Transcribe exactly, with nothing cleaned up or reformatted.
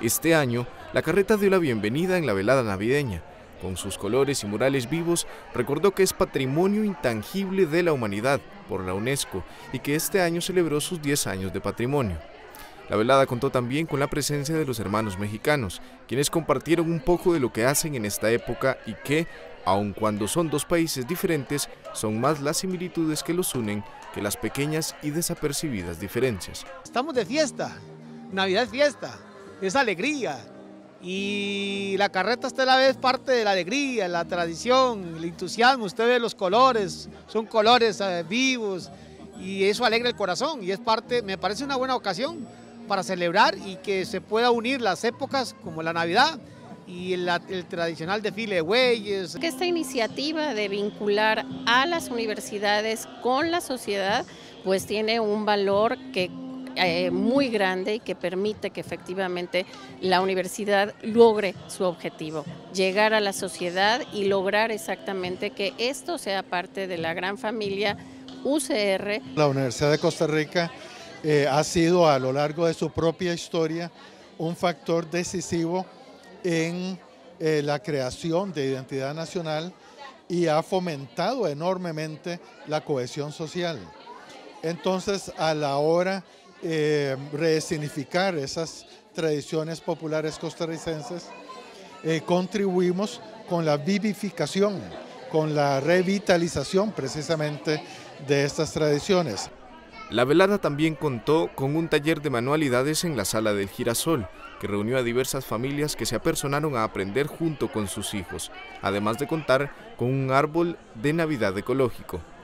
Este año, la carreta dio la bienvenida en la velada navideña. Con sus colores y murales vivos, recordó que es patrimonio intangible de la humanidad por la UNESCO y que este año celebró sus diez años de patrimonio. La velada contó también con la presencia de los hermanos mexicanos, quienes compartieron un poco de lo que hacen en esta época y que, aun cuando son dos países diferentes, son más las similitudes que los unen que las pequeñas y desapercibidas diferencias. Estamos de fiesta, Navidad es fiesta, es alegría, y la carreta esta la vez parte de la alegría, la tradición, el entusiasmo. Usted ve los colores, son colores eh, vivos, y eso alegra el corazón, y es parte, me parece una buena ocasión para celebrar y que se pueda unir las épocas como la Navidad y el, el tradicional desfile de bueyes. Esta iniciativa de vincular a las universidades con la sociedad pues tiene un valor que eh, muy grande y que permite que efectivamente la universidad logre su objetivo, llegar a la sociedad y lograr exactamente que esto sea parte de la gran familia U C R. La Universidad de Costa Rica eh, ha sido a lo largo de su propia historia un factor decisivo en eh, la creación de identidad nacional y ha fomentado enormemente la cohesión social. Entonces, a la hora de eh, resignificar esas tradiciones populares costarricenses, eh, contribuimos con la vivificación, con la revitalización precisamente de estas tradiciones. La velada también contó con un taller de manualidades en la Sala del Girasol, que reunió a diversas familias que se apersonaron a aprender junto con sus hijos, además de contar con un árbol de Navidad ecológico.